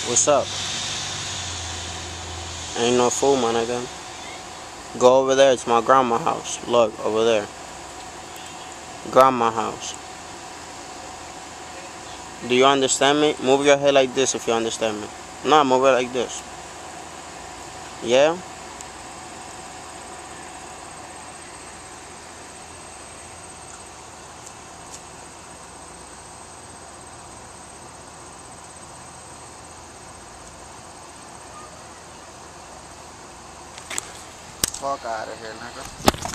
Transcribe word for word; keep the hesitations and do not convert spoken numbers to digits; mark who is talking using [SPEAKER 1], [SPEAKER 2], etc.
[SPEAKER 1] What's up? Ain't no food, my nigga. Go over there. It's my grandma's house. Look, over there. Grandma's house. Do you understand me? Move your head like this if you understand me. No, move it like this. Yeah? Fuck out of here, nigga.